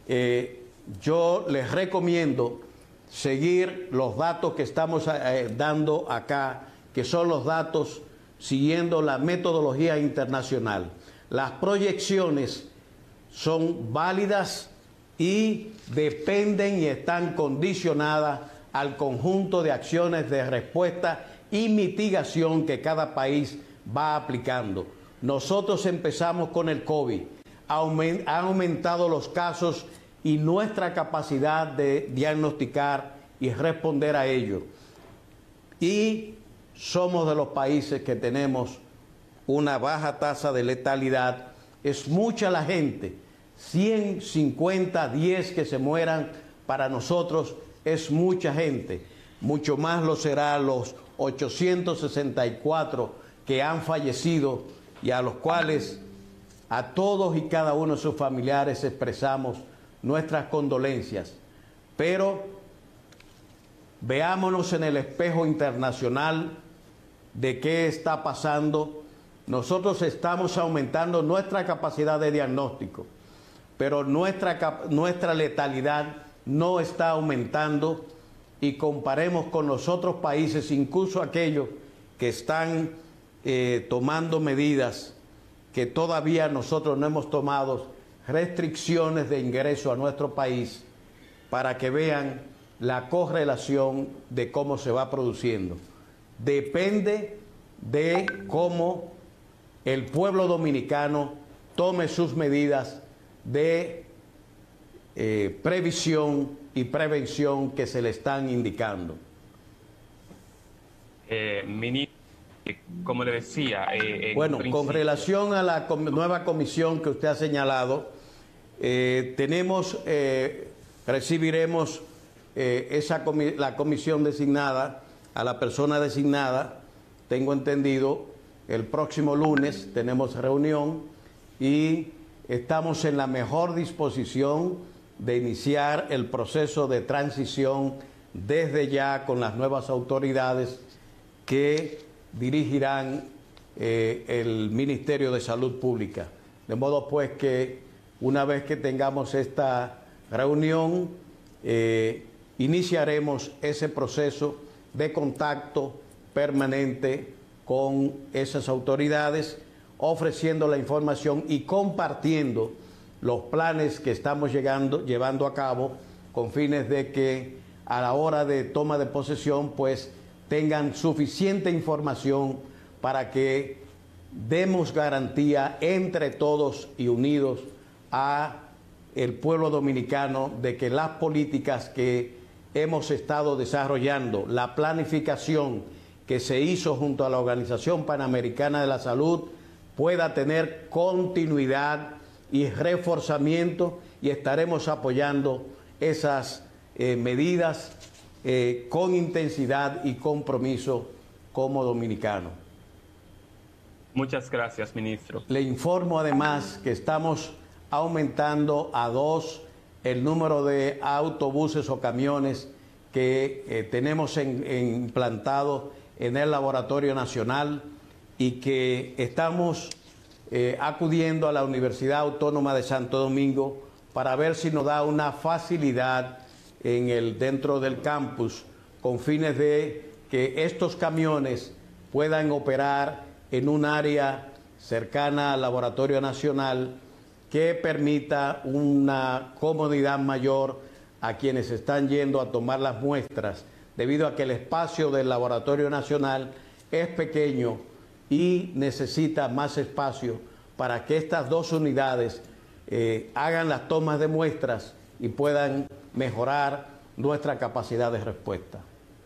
yo les recomiendo seguir los datos que estamos dando acá, que son los datos siguiendo la metodología internacional. Las proyecciones son válidas y dependen y están condicionadas al conjunto de acciones de respuesta y mitigación que cada país va aplicando. Nosotros empezamos con el COVID, han aumentado los casos y nuestra capacidad de diagnosticar y responder a ello. Y somos de los países que tenemos una baja tasa de letalidad. Es mucha la gente, 150, 10 que se mueran, para nosotros es mucha gente. Mucho más lo será los 864 que han fallecido y a los cuales a todos y cada uno de sus familiares expresamos nuestras condolencias. Pero veámonos en el espejo internacional de qué está pasando. Nosotros estamos aumentando nuestra capacidad de diagnóstico, pero nuestra letalidad no está aumentando, y comparemos con los otros países, incluso aquellos que están tomando medidas que todavía nosotros no hemos tomado, restricciones de ingreso a nuestro país, para que vean la correlación de cómo se va produciendo. Depende de cómo el pueblo dominicano tome sus medidas de previsión y prevención que se le están indicando. Ministro, como le decía... bueno, con relación a la nueva comisión que usted ha señalado, recibiremos la comisión designada, a la persona designada, tengo entendido, el próximo lunes tenemos reunión y estamos en la mejor disposición de iniciar el proceso de transición desde ya con las nuevas autoridades que dirigirán el Ministerio de Salud Pública. De modo pues que una vez que tengamos esta reunión, iniciaremos ese proceso de contacto permanente con esas autoridades, ofreciendo la información y compartiendo los planes que estamos llevando a cabo, con fines de que a la hora de toma de posesión pues tengan suficiente información para que demos garantía entre todos y unidos a el pueblo dominicano de que las políticas que hemos estado desarrollando, la planificación que se hizo junto a la Organización Panamericana de la Salud, pueda tener continuidad y reforzamiento, y estaremos apoyando esas medidas con intensidad y compromiso como dominicano. Muchas gracias, ministro. Le informo además que estamos aumentando a 2 el número de autobuses o camiones que tenemos implantado en el Laboratorio Nacional y que estamos acudiendo a la Universidad Autónoma de Santo Domingo para ver si nos da una facilidad dentro del campus con fines de que estos camiones puedan operar en un área cercana al Laboratorio Nacional que permita una comodidad mayor a quienes están yendo a tomar las muestras, debido a que el espacio del Laboratorio Nacional es pequeño y necesita más espacio para que estas dos unidades hagan las tomas de muestras y puedan mejorar nuestra capacidad de respuesta.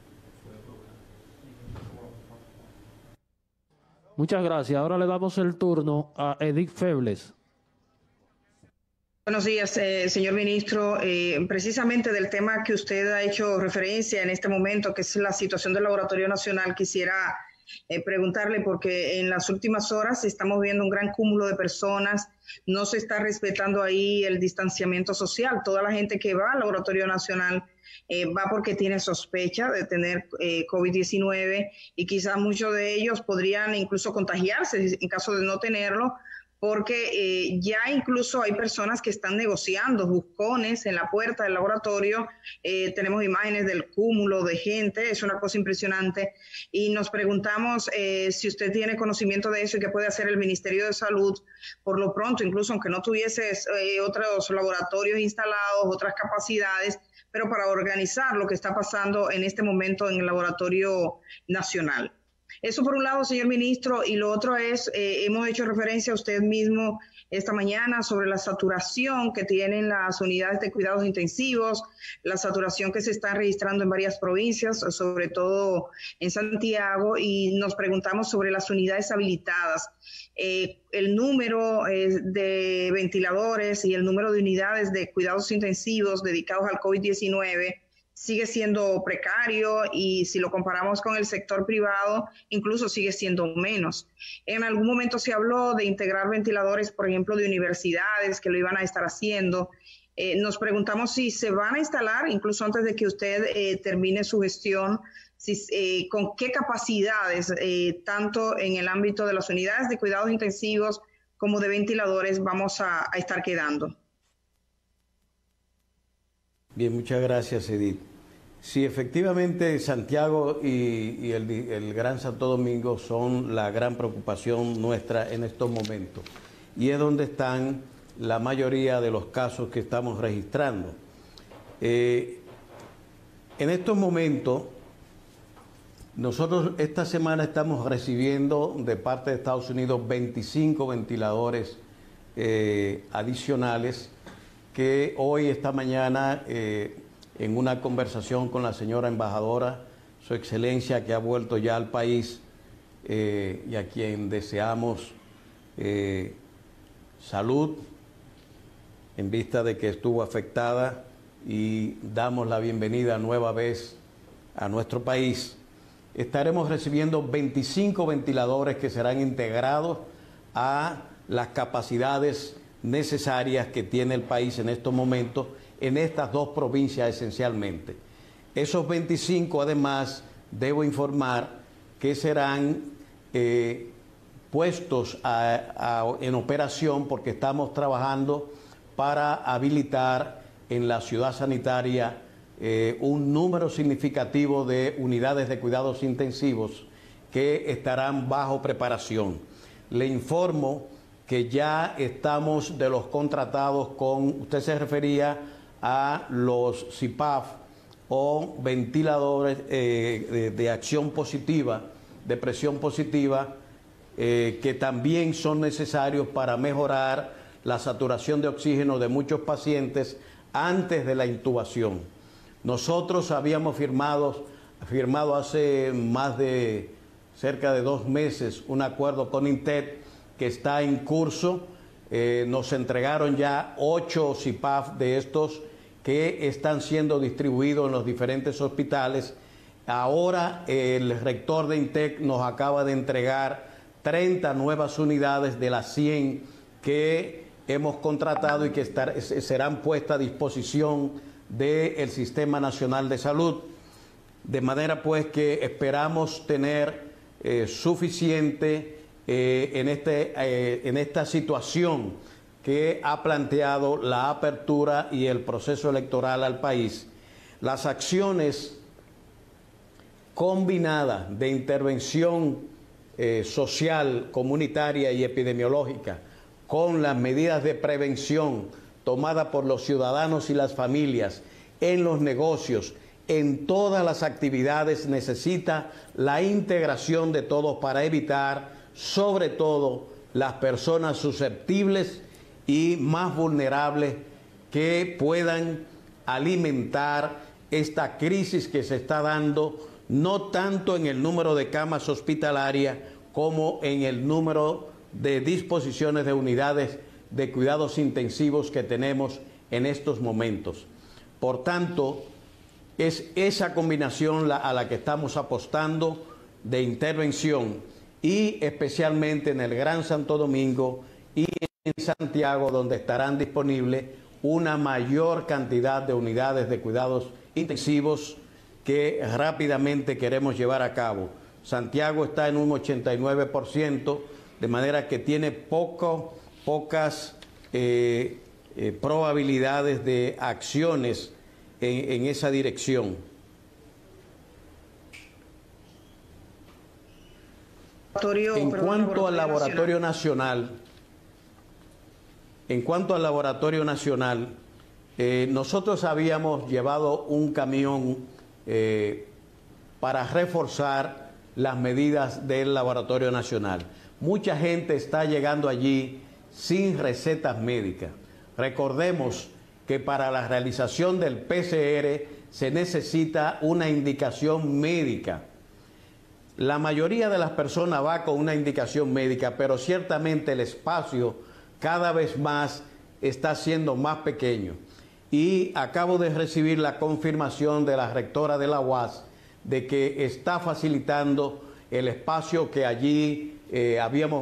Muchas gracias. Ahora le damos el turno a Edith Febles. Buenos días, señor ministro. Precisamente del tema que usted ha hecho referencia en este momento, que es la situación del Laboratorio Nacional, quisiera preguntarle, porque en las últimas horas estamos viendo un gran cúmulo de personas, no se está respetando ahí el distanciamiento social. Toda la gente que va al Laboratorio Nacional va porque tiene sospecha de tener COVID-19 y quizás muchos de ellos podrían incluso contagiarse en caso de no tenerlo, porque ya incluso hay personas que están negociando buscones en la puerta del laboratorio. Tenemos imágenes del cúmulo de gente, es una cosa impresionante, y nos preguntamos si usted tiene conocimiento de eso y qué puede hacer el Ministerio de Salud por lo pronto, incluso aunque no tuviese otros laboratorios instalados, otras capacidades, pero para organizar lo que está pasando en este momento en el Laboratorio Nacional. Eso por un lado, señor ministro, y lo otro es, hemos hecho referencia a usted mismo esta mañana sobre la saturación que tienen las unidades de cuidados intensivos, la saturación que se está registrando en varias provincias, sobre todo en Santiago, y nos preguntamos sobre las unidades habilitadas. El número de ventiladores y el número de unidades de cuidados intensivos dedicados al COVID-19 sigue siendo precario, y si lo comparamos con el sector privado, incluso sigue siendo menos. En algún momento se habló de integrar ventiladores, por ejemplo, de universidades que lo iban a estar haciendo. Nos preguntamos si se van a instalar, incluso antes de que usted termine su gestión, con qué capacidades, tanto en el ámbito de las unidades de cuidados intensivos como de ventiladores, vamos a estar quedando. Bien, muchas gracias, Edith. Sí, efectivamente, Santiago y el Gran Santo Domingo son la gran preocupación nuestra en estos momentos, y es donde están la mayoría de los casos que estamos registrando. En estos momentos, nosotros esta semana estamos recibiendo de parte de Estados Unidos 25 ventiladores adicionales, que hoy, esta mañana, en una conversación con la señora embajadora, su excelencia, que ha vuelto ya al país y a quien deseamos salud en vista de que estuvo afectada, y damos la bienvenida nueva vez a nuestro país, estaremos recibiendo 25 ventiladores que serán integrados a las capacidades necesarias que tiene el país en estos momentos en estas dos provincias esencialmente. Esos 25, además, debo informar que serán puestos en operación, porque estamos trabajando para habilitar en la ciudad sanitaria un número significativo de unidades de cuidados intensivos que estarán bajo preparación. Le informo que ya estamos de los contratados con, usted se refería a los CPAP o ventiladores de acción positiva, de presión positiva, que también son necesarios para mejorar la saturación de oxígeno de muchos pacientes antes de la intubación. Nosotros habíamos firmado hace más de cerca de 2 meses un acuerdo con INTEC que está en curso. Nos entregaron ya 8 CPAP de estos que están siendo distribuidos en los diferentes hospitales. Ahora el rector de INTEC nos acaba de entregar 30 nuevas unidades de las 100 que hemos contratado y que serán puestas a disposición del Sistema Nacional de Salud. de manera pues que esperamos tener suficiente en esta situación que ha planteado la apertura y el proceso electoral al país. Las acciones combinadas de intervención social, comunitaria y epidemiológica con las medidas de prevención tomadas por los ciudadanos y las familias en los negocios, en todas las actividades, necesita la integración de todos para evitar, sobre todo, las personas susceptibles y más vulnerables que puedan alimentar esta crisis que se está dando, no tanto en el número de camas hospitalarias como en el número de disposiciones de unidades de cuidados intensivos que tenemos en estos momentos. Por tanto, es esa combinación a la que estamos apostando de intervención, y especialmente en el Gran Santo Domingo y en Santiago, donde estarán disponibles una mayor cantidad de unidades de cuidados intensivos que rápidamente queremos llevar a cabo. Santiago está en un 89%, de manera que tiene pocas probabilidades de acciones en esa dirección. En cuanto al laboratorio nacional, nosotros habíamos llevado un camión para reforzar las medidas del laboratorio nacional. Mucha gente está llegando allí sin recetas médicas. Recordemos que para la realización del PCR se necesita una indicación médica. La mayoría de las personas va con una indicación médica, pero ciertamente el espacio cada vez más está siendo más pequeño. Y acabo de recibir la confirmación de la rectora de la UAS de que está facilitando el espacio que allí le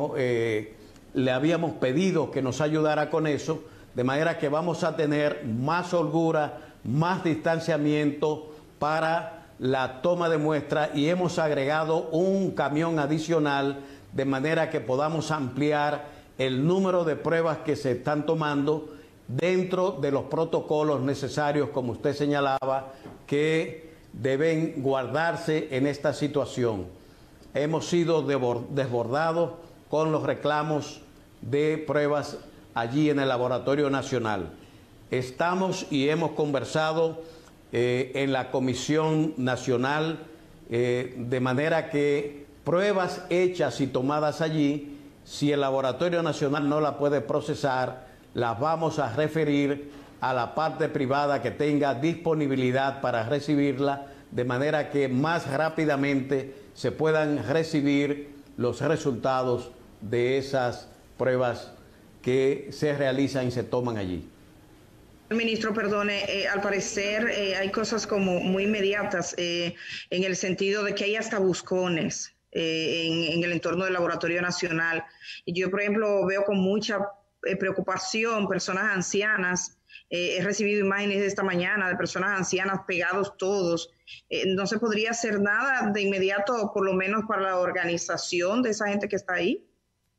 habíamos pedido que nos ayudara con eso, de manera que vamos a tener más holgura, más distanciamiento para la toma de muestras, y hemos agregado un camión adicional de manera que podamos ampliar el número de pruebas que se están tomando dentro de los protocolos necesarios, como usted señalaba, que deben guardarse en esta situación. Hemos sido desbordados con los reclamos de pruebas allí en el Laboratorio Nacional. Estamos y hemos conversado en la Comisión Nacional, de manera que pruebas hechas y tomadas allí, si el Laboratorio Nacional no la puede procesar, las vamos a referir a la parte privada que tenga disponibilidad para recibirla, de manera que más rápidamente se puedan recibir los resultados de esas pruebas que se realizan y se toman allí. Ministro, perdone, al parecer hay cosas como muy inmediatas en el sentido de que hay hasta buscones en el entorno del Laboratorio Nacional. Y yo, por ejemplo, veo con mucha preocupación personas ancianas. He recibido imágenes de esta mañana de personas ancianas pegados todos. ¿No se podría hacer nada de inmediato, por lo menos para la organización de esa gente que está ahí?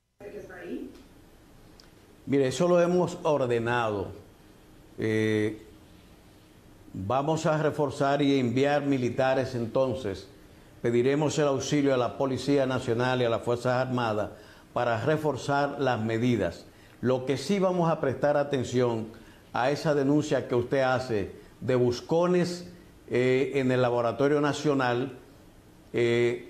Mire, eso lo hemos ordenado. Vamos a reforzar y enviar militares entonces. Pediremos el auxilio a la Policía Nacional y a las Fuerzas Armadas para reforzar las medidas. Lo que sí vamos a prestar atención a esa denuncia que usted hace de buscones en el Laboratorio Nacional, que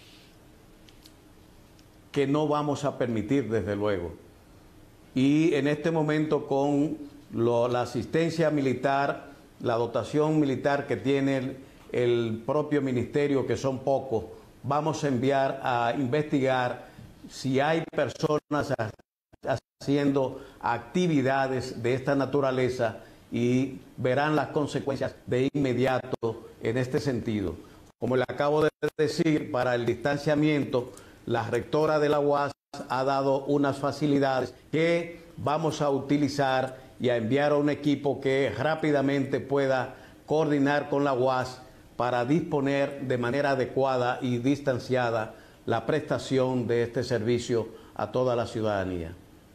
no vamos a permitir, desde luego. Y en este momento, con la asistencia militar, la dotación militar que tiene el propio ministerio, que son pocos, vamos a enviar a investigar si hay personas haciendo actividades de esta naturaleza, y verán las consecuencias de inmediato en este sentido. Como le acabo de decir, para el distanciamiento, la rectora de la UAS ha dado unas facilidades que vamos a utilizar y a enviar a un equipo que rápidamente pueda coordinar con la UAS para disponer de manera adecuada y distanciada la prestación de este servicio a toda la ciudadanía.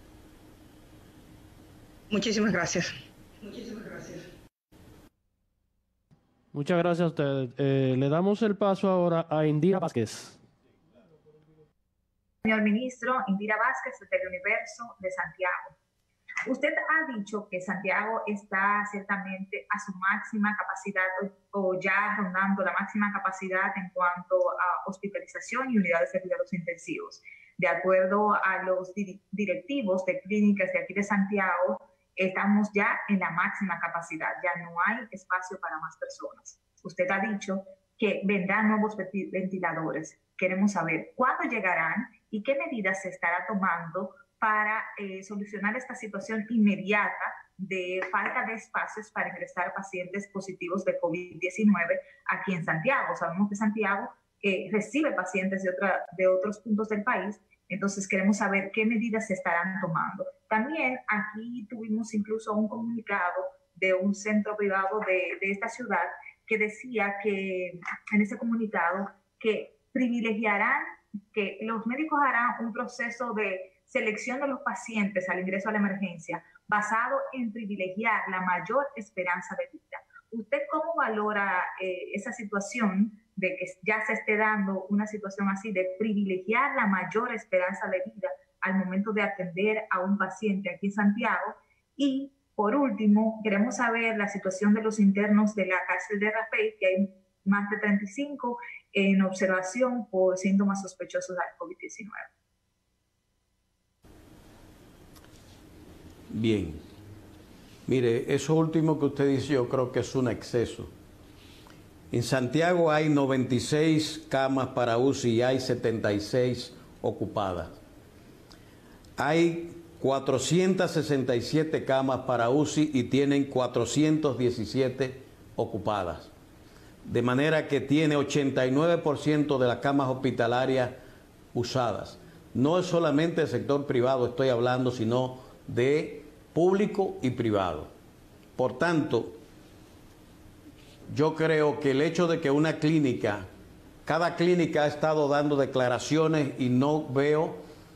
Muchísimas gracias. Muchas gracias a ustedes. Le damos el paso ahora a Indira Vázquez. Señor ministro, Indira Vázquez, del Universo de Santiago. Usted ha dicho que Santiago está ciertamente a su máxima capacidad o ya rondando la máxima capacidad en cuanto a hospitalización y unidades de cuidados intensivos. De acuerdo a los directivos de clínicas de aquí de Santiago, estamos ya en la máxima capacidad, ya no hay espacio para más personas. Usted ha dicho que vendrán nuevos ventiladores. Queremos saber cuándo llegarán y qué medidas se estará tomando para solucionar esta situación inmediata de falta de espacios para ingresar pacientes positivos de COVID-19 aquí en Santiago. Sabemos que Santiago recibe pacientes de otros puntos del país, entonces queremos saber qué medidas se estarán tomando. También aquí tuvimos incluso un comunicado de un centro privado de esta ciudad que decía que en ese comunicado que privilegiarán, que los médicos harán un proceso de selección de los pacientes al ingreso a la emergencia basado en privilegiar la mayor esperanza de vida. ¿Usted cómo valora esa situación de que ya se esté dando una situación así de privilegiar la mayor esperanza de vida al momento de atender a un paciente aquí en Santiago? Y por último, queremos saber la situación de los internos de la cárcel de Rapey, que hay más de 35 en observación por síntomas sospechosos del COVID-19. Bien. Mire, eso último que usted dice yo creo que es un exceso. En Santiago hay 96 camas para UCI y hay 76 ocupadas. Hay 467 camas para UCI y tienen 417 ocupadas. De manera que tiene 89% de las camas hospitalarias usadas. No es solamente el sector privado, estoy hablando, sino de público y privado. Por tanto, yo creo que el hecho de que una clínica, cada clínica ha estado dando declaraciones y no veo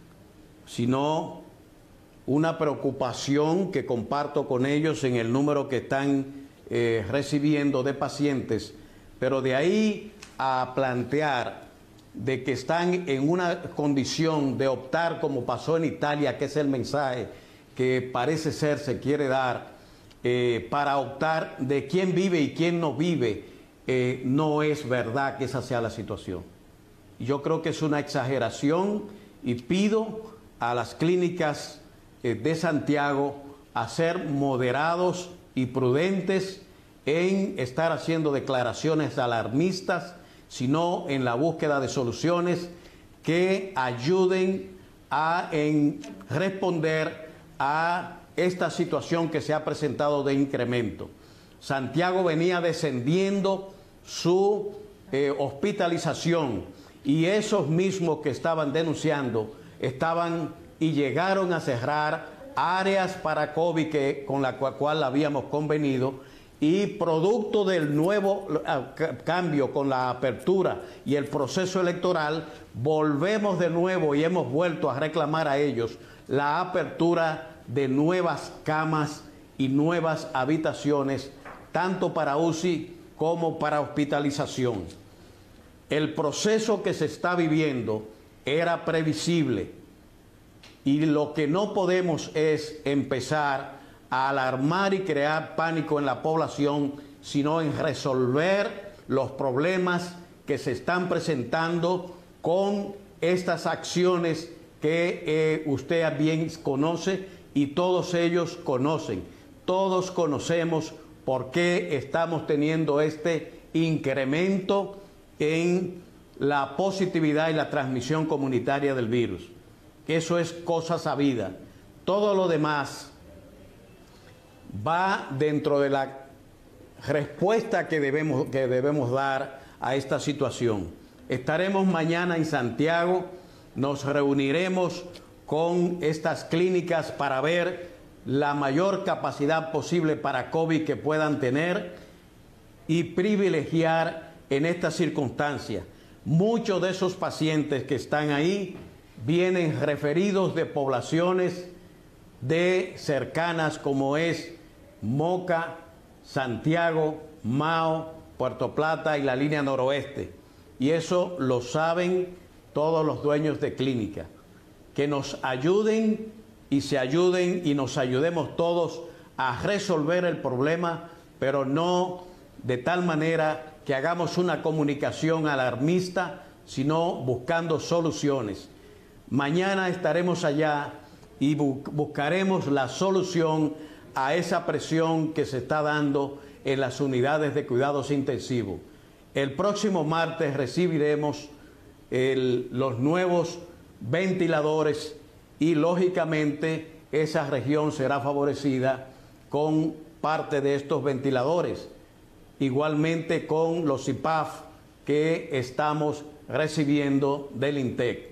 sino una preocupación que comparto con ellos en el número que están recibiendo de pacientes, pero de ahí a plantear de que están en una condición de optar como pasó en Italia, que es el mensaje que parece ser se quiere dar, para optar de quién vive y quién no vive, no es verdad que esa sea la situación. Yo creo que es una exageración y pido a las clínicas de Santiago a ser moderados y prudentes en estar haciendo declaraciones alarmistas, sino en la búsqueda de soluciones que ayuden a responder a esta situación que se ha presentado de incremento. Santiago venía descendiendo su hospitalización y esos mismos que estaban denunciando estaban y llegaron a cerrar áreas para COVID con la cual habíamos convenido, y producto del nuevo cambio con la apertura y el proceso electoral, volvemos de nuevo y hemos vuelto a reclamar a ellos la apertura de nuevas camas y nuevas habitaciones, tanto para UCI como para hospitalización. El proceso que se está viviendo era previsible y lo que no podemos es empezar a alarmar y crear pánico en la población, sino en resolver los problemas que se están presentando con estas acciones que usted bien conoce y todos ellos conocen. Todos conocemos por qué estamos teniendo este incremento en la positividad y la transmisión comunitaria del virus. Eso es cosa sabida. Todo lo demás va dentro de la respuesta que debemos dar a esta situación. Estaremos mañana en Santiago, nos reuniremos con estas clínicas para ver la mayor capacidad posible para COVID que puedan tener y privilegiar en estas circunstancias. Muchos de esos pacientes que están ahí vienen referidos de poblaciones de cercanas como es Moca, Santiago, Mao, Puerto Plata y la línea noroeste. Y eso lo saben todos los dueños de clínica. Que nos ayuden y se ayuden y nos ayudemos todos a resolver el problema, pero no de tal manera que hagamos una comunicación alarmista, sino buscando soluciones. Mañana estaremos allá y buscaremos la solución a esa presión que se está dando en las unidades de cuidados intensivos. El próximo martes recibiremos los nuevos ventiladores y lógicamente esa región será favorecida con parte de estos ventiladores. Igualmente con los CIPAF que estamos recibiendo del INTEC.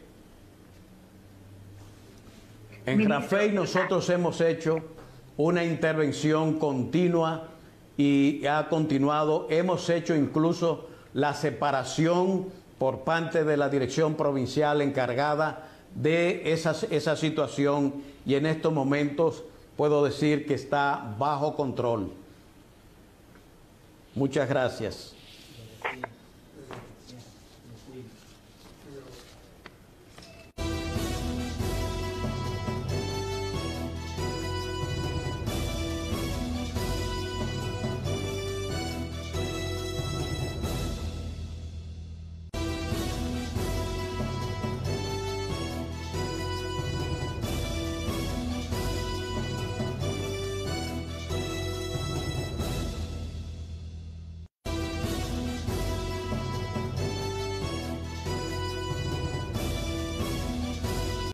En RAFEI nosotros hemos hecho una intervención continua y ha continuado. Hemos hecho incluso la separación por parte de la dirección provincial encargada de esa situación y en estos momentos puedo decir que está bajo control. Muchas gracias.